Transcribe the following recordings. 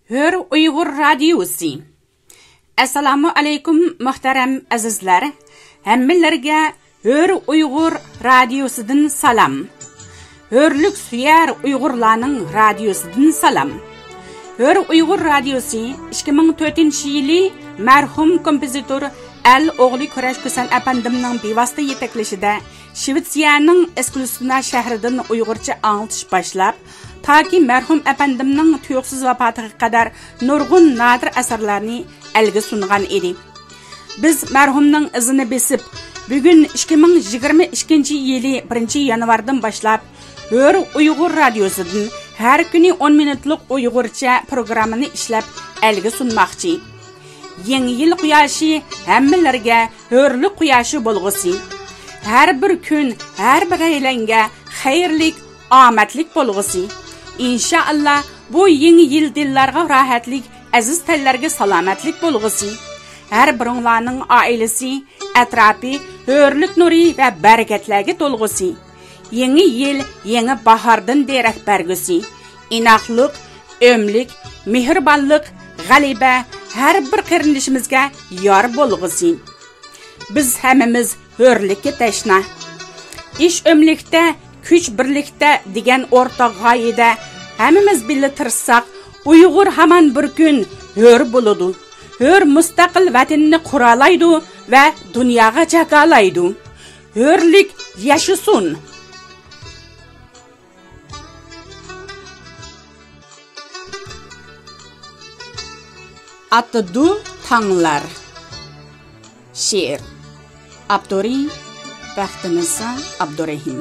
Hör Uyghur Radiosi. Assalamu alaykum muhtaram azizlar. Hammalarga Hör Uyghur Radiosidan salam. Hörlük suyar Uyg'urlarning radiosidan salam. Hör Uyghur Radiosi 2004-yili marhum kompozitor Al-O'g'li Kurash Kusan apandimning bevosita yetaklashida Shvetsiyaning Eskilstuna shahridan Uyg'urcha anglatish boshlab, toki marhum apandimning tuyuqsiz vafotiga qadar nurg'un nadir asarlarni elga sungan edi. Biz marhumning izini besib, bugun 2022-yili 1-yanvardan boshlab Hör Uyg'ur Radiosidan har kuni 10 minutlik Uyg'urcha programmani ishlab elga sunmoqchi. Yangi yil quyoshi hammalarga hurlik quyoshi bo'lg'usi. Har bir kun, har bir aylanga xayrlik, omadlik bo'lg'usi. İnşallah bu yangi yil dillarga rohatlik, aziz tillarga salomatlik bo'lg'usi. Har biringlarning oilasi, atrofi hurlik nuri va barakatlarga to'lg'usi. Yangi yil yangi bahordan derak bergusi. Inoqlik, o'mlik, mehribonlik, g'alaba har bir qarindishimizga yor bo'lg'usi. Biz hammamiz hurlikka tashna. Ish o'mlikda, kuch birlikda degan o'rtoq g'oyada hammamiz birga tirsak, Uyg'ur hamon bir kun hur bo'ladi. Hur mustaqil vatanni quralaydi va dunyoga jakalaydi. Hurlik yashasin. Atıdu Tanglar. Şiir. Abduri Baxtinisa Abdurrahim.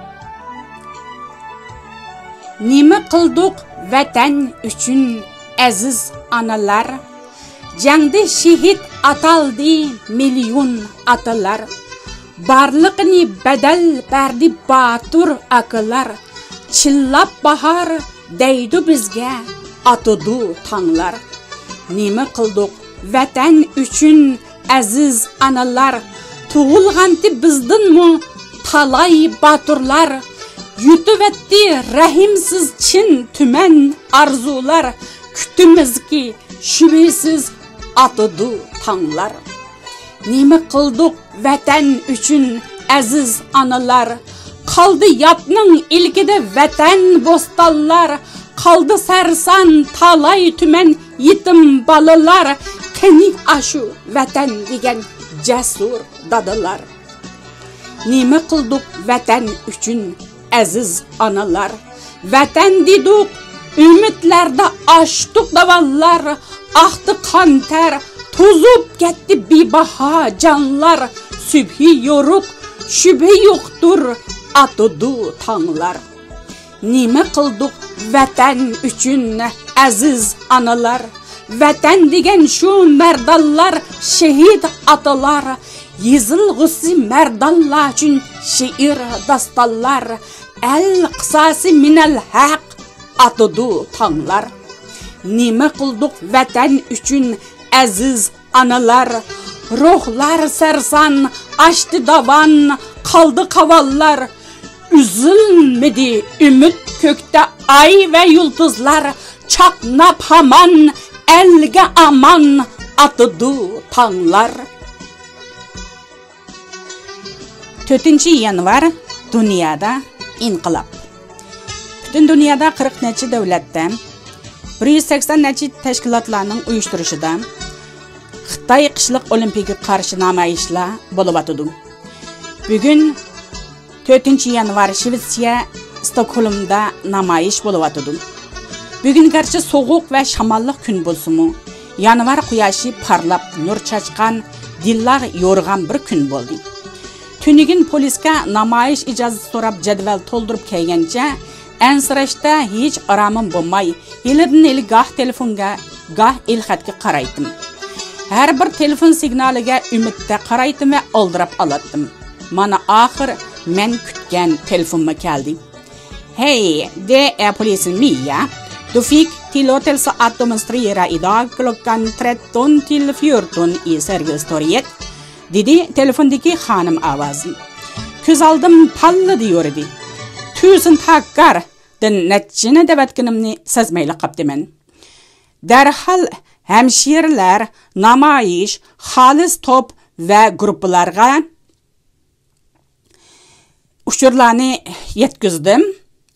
Nima qildik vatan uchun aziz onalar? Jangda shahid ataldi million atalar. Barliqni badal berdi batur akalar. Chillab bahor deydi bizga atudu tanglar. Nima qildik vatan uchun aziz analar? Tug'ilg'anti bizdanmi talay baturlar? Yutuvatdi rahimsiz chin tuman arzular. Kutimizki shubhasiz atudu tanglar. Nima qildik vatan uchun aziz analar? Qoldi yapning ilkida vatan bo'stonlar. Qoldi sarson talay tuman yetim balalar. Qani ashu vatan degan jasur dadalar. Nima qildik vatan uchun aziz onalar? Vatan dedik, umidlarda ochdiq davallar. Aqdi qantar, to'zib ketdi bebaho jonlar. Subhi yo'ruq, shubha yo'qdir atudu tanglar. Nima qildik vatan uchun aziz onalar? Vatan degan shu mardonlar, shahid atalar. Yezilg'usi mardonlar uchun she'r dastonlar. Al-qisasi minal haq atudu tanglar. Nima qildik vatan uchun aziz onalar? Ruhlar sarson ochdi davan, qoldi qavallar. Üzülmedi ümit kökte ay ve yıldızlar. Çaknap haman elge aman atıdu tanglar. 4 yanvar dünyada inqilab. Bütün dünyada 40 neçe devletde 180 neçe teşkilatlarının uyuşturuşida Xitay qishliq olimpiyga qarshi namoyishlar bo'lib o'tadi. Bugun 4 yanvar Shvetsiya Stokholmda namoyish bo'lib o'tadi. Bugun garchi sovuq va shamolli kun bo'lsa-mu, yanvar quyoshi parlab nur chachqan, dillar yo'rg'an bir kun bo'ldi. Tunigin polisga namoyish ijozati so'rab jadval to'ldirib kelgancha, ansirashda hech oromim bo'lmay, yilidan goh telefonga, goh el-xatga qaraydim. Har bir telefon signaliga umidda qaraydim va oldirab olatdim. Mana oxir men kutgan telefonma keldi. Hej, det är polisen Mia. Du fick tillåtelse att demonstrera idag klockan 13 till 14 i Sergelstorget. Dedi telefondagi xonim ovozi. Ko'z oldim palladi yo'rdi. Tusen tackar. Den netchini debatganimni sezmayli qaptiman. Derhal hemşireler, namoyish, xolis top ve gruplarga uchurlarni yetkizdim.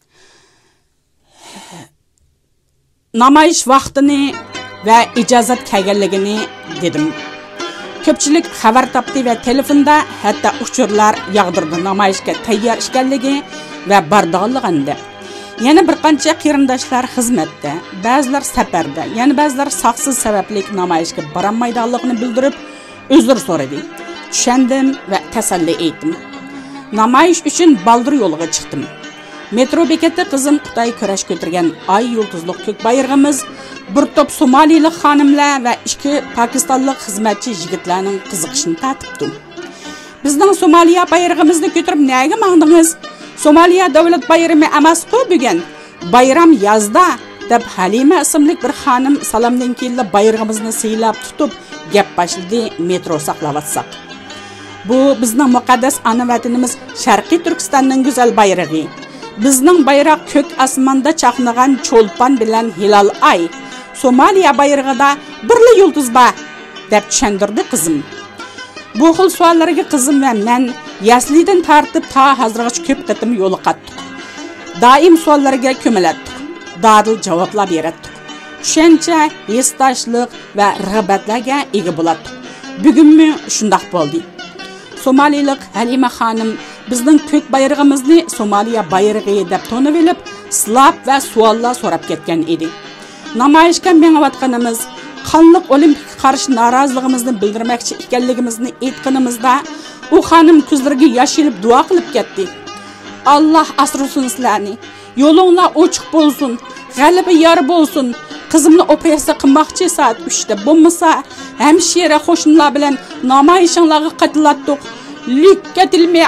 Namoyish vaqtini ve icazat kelganligini dedim. Ko'pchilik xabar topdi ve telefonda hatta uchurlar yağdırdı namoyishga tayyor ekanligi ve bardog'ligini. Yana bir qancha qarindoshlar xizmatda, ba'zilar safarda, yana ba'zilar saqsiz sababli namoyishga borolmaydiganligini bildirib, uzr so'radi. Tushundim ve tasalli etdim. Namoyish uchun baldir yo'liga chiqdim. Metro bekatida qizim Xitoy kurash ko'targan ay yulduzliq ko'k bayrog'imiz, bir top Somaliyalik xonimlar va 2 Pokistonlik xizmatchi yigitlarning qiziqishini tortibdi. Bizning Somaliya bayrog'imizni ko'tarib nega mangdingiz? Somaliya davlat bayrami emas-ku bugun. Bayram yozda deb Halima ismli bir xonim salomdan keyin bayrog'imizni siylab tutib gap boshladi metro saqlavatsak. Bu bizning muqaddas ana vatanimiz Sharqiy Turkistonning go'zal bayrog'i. Bizning bayroq ko'k osmonda chaqnagan cho'lpon bilan hilal ay. Somaliya bayrog'ida birli yulduz bor deb tushundirdi qizim. Bu xil savollarga qizim va men yaslidan tartib ta hozirgacha ko'p qatim yo'li qatdik. Doim savollarga ko'milatdik. Dadil javoblar beratdik. Tushuncha, hissdoshlik va rag'batlarga ega bo'ldik. Bugunmi shunday bo'ldi. Somaliyalik Halima xonim bizning ko'k bayrog'imizni Somaliya bayrog'i deb tonib olib, silab va savollar so'rab ketgan edi. Namoyishga mengayotganimiz, qonliq olimpik qarshi noroziligimizni bildirmoqchi ekanligimizni aytganimizda, u xonim ko'zlariga yosh ilib duo qilib ketdi. Alloh asrasin sizlarni. Yo'linglar ochiq bo'lsin, g'alaba yor bo'lsin. Qizimni operatsiya qilmoqchi soat 3 da bo'lmasa, hemşire qo'shnilar bilan namoyishinglarga qatnashdik. Lükka tilmay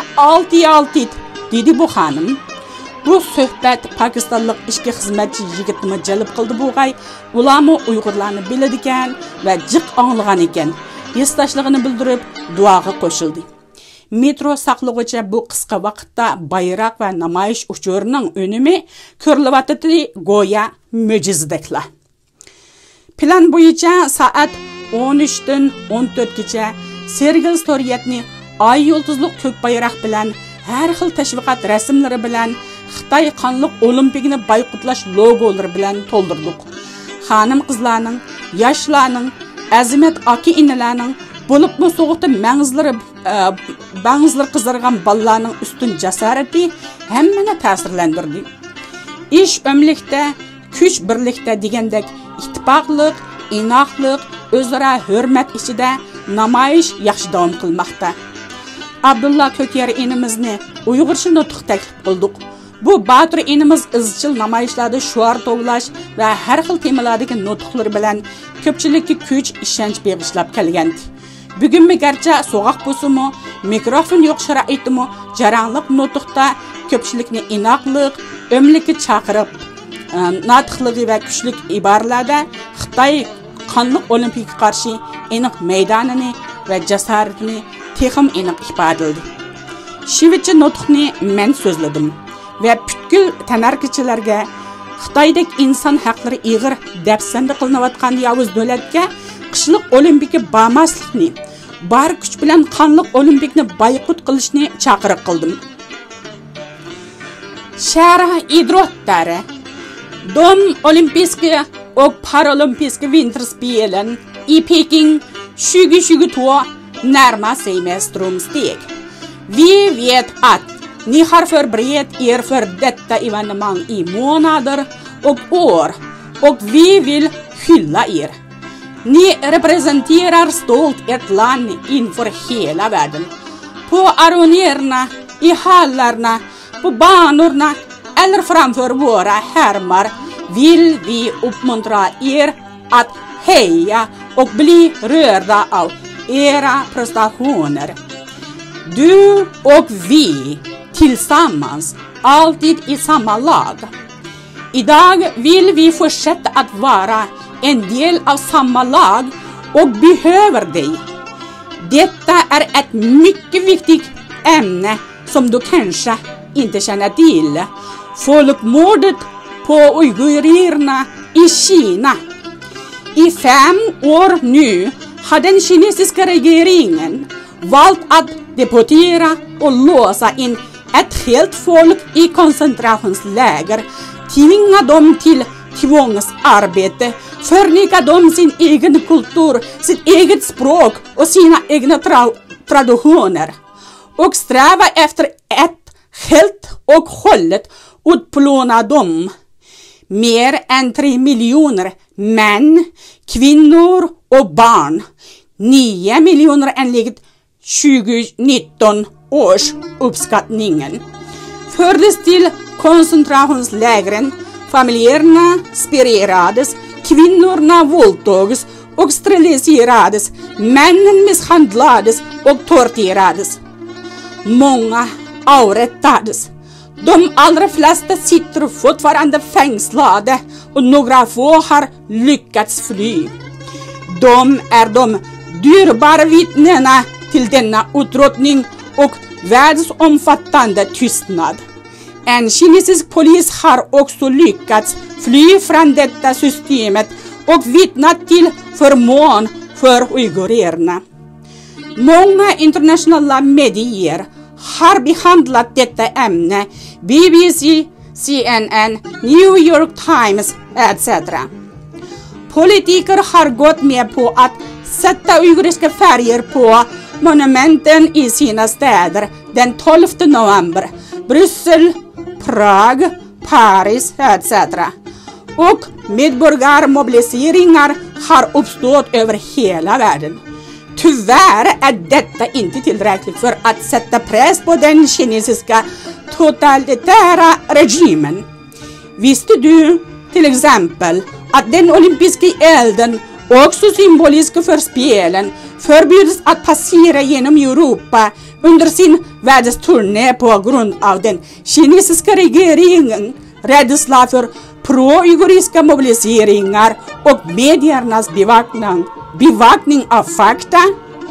6 dedi bu xonim. Bu suhbat Pokistonlik ishki xizmatchi yigitni jalb qildi bu g'ay. Ularni Uyg'urlarni biladi ekan va jiq anglagan ekan. Yesdashligini bildirib duoga qo'shildi. Metro saqlag'uchi bu qisqa vaqtda bayroq va namoyish uchurining unumi ko'rilyapti go'yo mo'jizadeklar. Plan bo'yicha soat 13 dan 14 gacha Sergel Storyatni ay yulduzliq ko'k bayroq bilan har xil tashviqot rasmlari bilan Xitoy qonliq olimpikni boyqutlash logolari bilan to'ldirdik. Xonim qizlarning, yoshlarning, azimat aka-inalarning bo'libmi so'g'da bangizlar qizargan bolalarning ustun jasorati hammani ta'sirlantirdi. Ish o'mlikda, kuch birlikda degandek ittifoqlik, inoqlik, o'zaro hurmat ichida namoyish yaxshi davom qilmoqda. Abdulla Ko'kyar inimizni Uyg'urcha nutq taklif qildik. Bu Batur inimiz izchil namoyishlarda shuar to'g'lash va har xil temalardagi nutqlar bilan ko'pchilikka kuch, ishonch bag'ishlab kelgandi. Bugunmi garchi so'g'aq bo'lsa-mu, mikrofon yo'q sharoitimi, jaranglik nutqda ko'pchilikni inoqlik, o'mlikka chaqirib, nutqligi va kuchlik iboralarda Xitoy qonliq olimpik qarshi aniq maydonini va jasoratini texim aniq ifodaladi. Shivichi nutqni men so'zladim ve bütkül tanarkichilarga Xitoydek inson haqlari ig'ir dafsanda qilinayotgan yovuz davlatga qishliq olimpika bormaslikni, bar kuch bilan qonliq olimpikni boyqut qilishni chaqiriq qildim. Shara idrottare de olympiska och paralympiska vinterspelen i Peking 2022 närmar sig med stormsteg. Vi vet att ni har förberett er för detta evenemang i månader och år och vi vill hylla er. Ni representerar stolt ett land inför hela världen. På arenorna, i hallarna, på banorna eller framför våra härmar vill vi uppmuntra er att heja och bli rörda av era prestationer. Du och vi tillsammans, alltid i samma lag. Idag vill vi fortsätta att vara en del av samma lag och behöver dig. Detta är ett mycket viktigt ämne som du kanske inte känner till. Folkmordet på uigurerna i Kina. I 5 år nu har den kinesiska regeringen valt att deportera och låsa in ett helt folk i koncentrationsläger, tvinga dem till tvångsarbete, förneka dem sin egen kultur, sitt eget språk och sina egna traditioner och sträva efter ett helt och hållet utplåna dem. Mer än 3 miljoner män, kvinnor och barn, 9 miljoner enligt 2019 års uppskattningen, fördes till koncentrationslägren. Familjerna spirerades, kvinnorna våldtogs och steriliserades, männen misshandlades och torterades. Många avrättades. De allra flesta sitter fortfarande fängslade och några få har lyckats fly. De är de dyrbara vittnena till denna utrotning och världsomfattande tystnad. En kinesisk polis har också lyckats fly från detta systemet och vittnat till förmån för uigurerna. Många internationella medier har behandlat detta ämne, BBC, CNN, New York Times etc. Politiker har gått med på att sätta uiguriska färger på monumenten i sina städer den 12 november, Bryssel, Prag, Paris etc. Och medborgarmobiliseringar har uppstått över hela världen. Tyvärr är detta inte tillräckligt för att sätta press på den kinesiska totalitära regimen. Visste du till exempel att den olympiska elden, också symbolisk för spelen, förbjuds att passera genom Europa under sin världsturné på grund av den kinesiska regeringen rädsla för pro-uiguriska mobiliseringar och mediernas bevakning av fakta?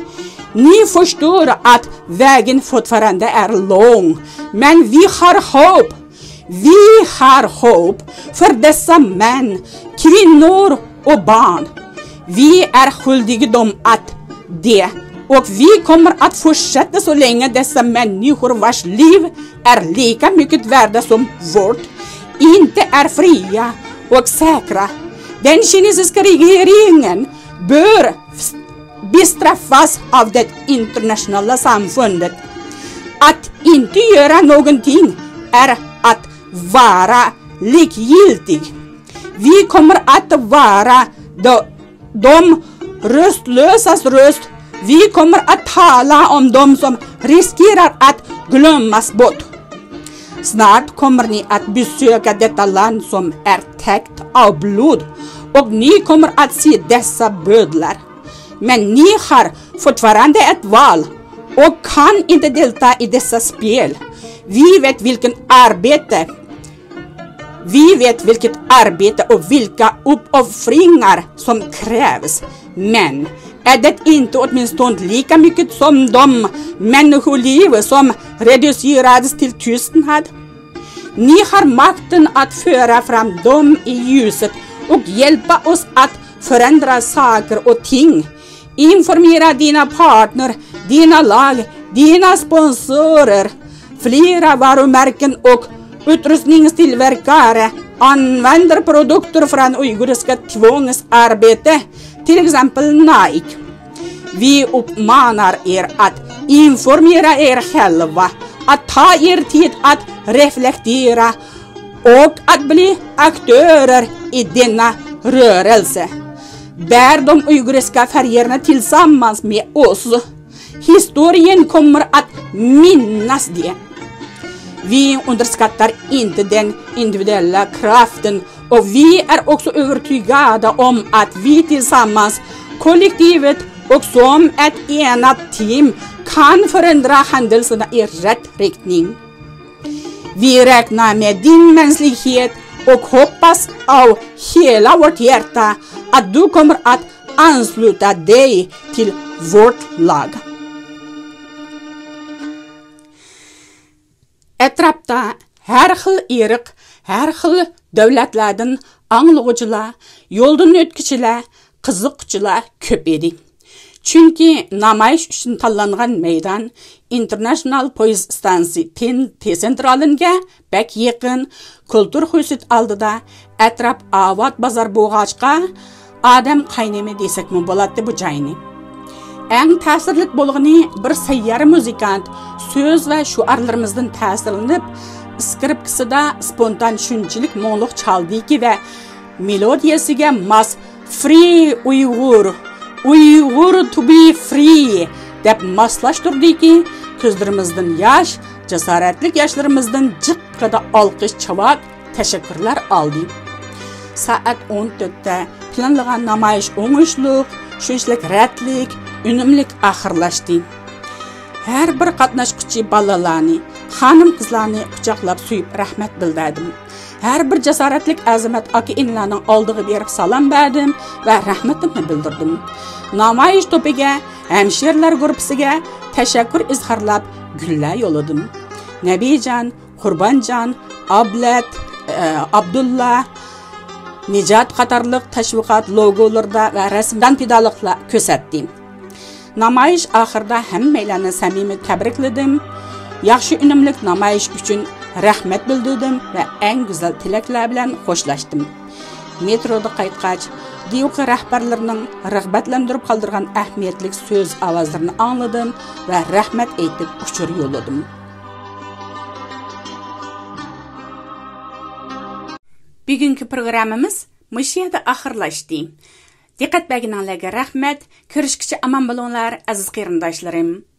Ni förstår att vägen fortfarande är lång, men vi har hopp. Vi har hopp för dessa män, kvinnor och barn. Vi är skyldiga dem att det, och vi kommer att fortsätta så länge dessa människor vars liv är lika mycket värda som vårt inte är fria och säkra. Den kinesiska regeringen bör bestraffas av det internationella samfundet. Att inte göra någonting är att vara likgiltig. Vi kommer att vara de röstlösas röst. Vi kommer att tala om dem som riskerar att glömmas bort. Snart kommer ni att besöka detta land som är täckt av blod, och ni kommer att se dessa bödlar. Men ni har fortfarande ett val och kan inte delta i dessa spel. Vi vet vilket arbete och vilka uppoffringar som krävs. Men är det inte åtminstone lika mycket som de människoliv som reducerades till tystnad? Ni har makten att föra fram dem i ljuset och hjälpa oss att förändra saker och ting. Informera dina partner, dina lag, dina sponsorer. Flera varumärken och utrustningstillverkare använder produkter från uiguriska tvångsarbete, till exempel Nike. Vi uppmanar er att informera er själva, att ta er tid att reflektera och att bli aktörer i denna rörelse. Bär de uiguriska färgerna tillsammans med oss. Historien kommer att minnas det. Vi underskattar inte den individuella kraften, och vi är också övertygade om att vi tillsammans, kollektivet och som ett enat team kan förändra händelserna i rätt riktning. Vi räknar med din mänsklighet och hoppas av hela vårt hjärta att du kommer att ansluta dig till vårt lag. Etrapta her xil irq, her xil davlatlardan anglovchilar, yo'ldan o'tkizchilar, qiziquvchilar ko'p edi. Chunki namoyish uchun tanlangan maydon International Poyez stansi T-sentralinga bak yaqin, kultur husut oldida atrof avod bozor bo'g'achqa odam qaynami desakmi bo'ladi bu joyni. Eng ta'sirli bo'lgani bir sayyora muzikant so'z va shuarlarimizdan ta'sirlanib, skripkasida spontan shunchilik mo'ngluq chaldiki va melodiyasiga mos Free Uyghur to be free deb moslashtirdiki, ko'zlarimizdan yosh, jasoratli yoshlarimizdan jiqqida olqish chavak tashakkurlar oldi. Soat 14da planlangan namoyish o'ngishliq, shunchalik ratlik, unumlik oxirlashdi. Har bir qatnashuvchi bolalarni, xonim-qizlarni quchoqlab suyib rahmat bildirdim. Har bir jasoratlik azamat aka-inlarning oldiga berib salom berdim va rahmatimni bildirdim. Namoyish to'piga, hamshirlar guruhiga tashakkur izhorlab gullar yo'lladim. Nabijon, Qurbonjon, Ablat, Abdulla, Nijat qatorliq tashviqot logolarida va rasmdan pidoliklar ko'rsatdim. Namoyish oxirida hammalarni samimiy tabrikladim. Yaxshi unumli namoyish uchun rahmat bildirdim va eng go'zal tilaklar bilan xo'shlashdim. Metroda qaytgach, Diyuqa rahbarlarining rag'batlantirib qoldirgan ahamiyatli so'z ovozlarini angladim va rahmat aytib uchur yo'lladim. Bugungi programmamiz mushiyada oxirlashdi. Diqqat berganingizga rahmat. Ko'rishguncha omon bo'linglar, aziz qarindoshlarim.